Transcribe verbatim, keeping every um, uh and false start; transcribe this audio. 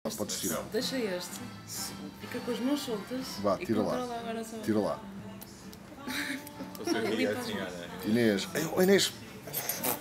Ah, podes tirar. Deixa este. Fica com as mãos soltas. Vá, e tira lá. controla agora só. Tira lá. Você queria assim, olha. Inês. Ai, oh, Inês.